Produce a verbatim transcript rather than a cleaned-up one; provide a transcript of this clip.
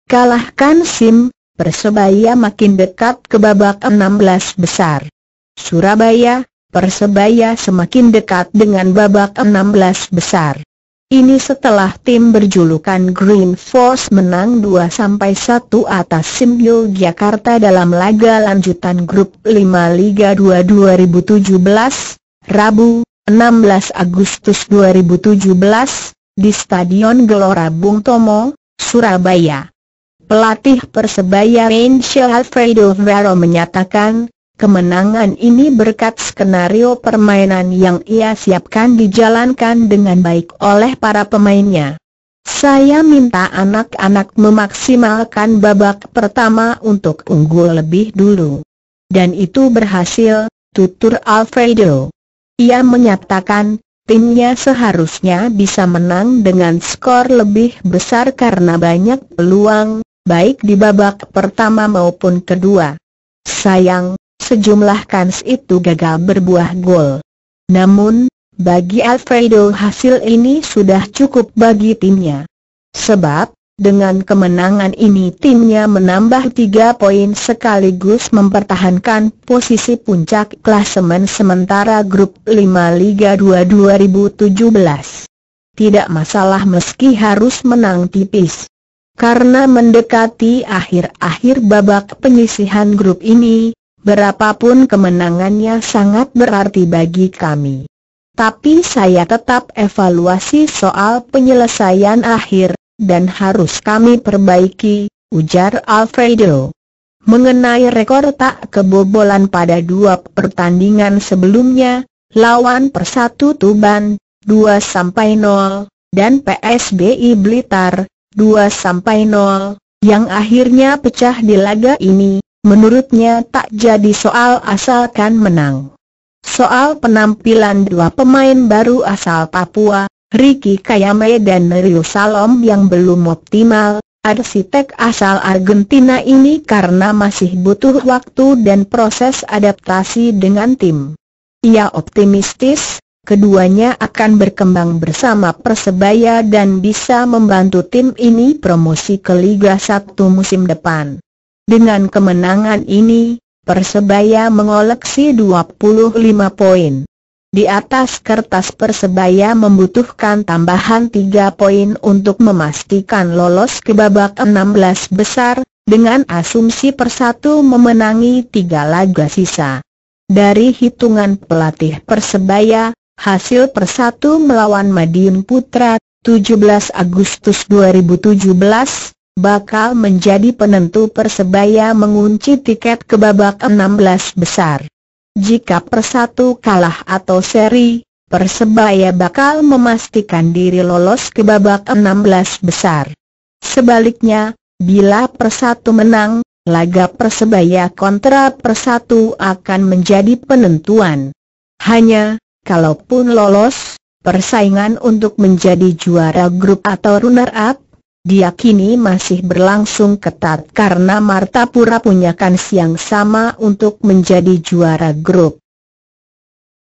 kalahkan Sim, Persebaya makin dekat ke babak enam belas besar. Surabaya, Persebaya semakin dekat dengan babak enam belas besar. Ini setelah tim berjulukan Green Force menang dua satu atas Sim Yogyakarta dalam laga lanjutan grup lima Liga dua dua ribu tujuh belas, Rabu, enam belas Agustus dua ribu tujuh belas, di Stadion Gelora Bung Tomo, Surabaya. Pelatih Persebaya Angel Alfredo Vero menyatakan, kemenangan ini berkat skenario permainan yang ia siapkan dijalankan dengan baik oleh para pemainnya. Saya minta anak-anak memaksimalkan babak pertama untuk unggul lebih dulu. Dan itu berhasil, tutur Alfredo. Ia menyatakan, timnya seharusnya bisa menang dengan skor lebih besar karena banyak peluang, baik di babak pertama maupun kedua. Sayang, sejumlah kans itu gagal berbuah gol. Namun, bagi Alfredo hasil ini sudah cukup bagi timnya. Sebab, dengan kemenangan ini timnya menambah tiga poin sekaligus mempertahankan posisi puncak klasemen sementara grup lima Liga dua dua ribu tujuh belas. Tidak masalah meski harus menang tipis. Karena mendekati akhir-akhir babak penyisihan grup ini, berapapun kemenangannya sangat berarti bagi kami. Tapi saya tetap evaluasi soal penyelesaian akhir, dan harus kami perbaiki, ujar Alfredo. Mengenai rekor tak kebobolan pada dua pertandingan sebelumnya, lawan Persatu Tuban, dua nol, dan P S B I Blitar, dua nol, yang akhirnya pecah di laga ini, menurutnya tak jadi soal asalkan menang. Soal penampilan dua pemain baru asal Papua, Ricky Kayame dan Rio Salom yang belum optimal, arsitek asal Argentina ini karena masih butuh waktu dan proses adaptasi dengan tim. Ia optimistis, keduanya akan berkembang bersama Persebaya dan bisa membantu tim ini promosi ke Liga satu musim depan. Dengan kemenangan ini, Persebaya mengoleksi dua puluh lima poin. Di atas kertas Persebaya membutuhkan tambahan tiga poin untuk memastikan lolos ke babak enam belas besar, dengan asumsi Persatu memenangi tiga laga sisa. Dari hitungan pelatih Persebaya, hasil Persatu melawan Madiun Putra, tujuh belas Agustus dua ribu tujuh belas, bakal menjadi penentu Persebaya mengunci tiket ke babak enam belas besar. Jika Persatu kalah atau seri, Persebaya bakal memastikan diri lolos ke babak enam belas besar. Sebaliknya, bila Persatu menang, laga Persebaya kontra Persatu akan menjadi penentuan. Hanya kalaupun lolos, persaingan untuk menjadi juara grup atau runner-up diyakini masih berlangsung ketat karena Martapura punya kans yang sama untuk menjadi juara grup.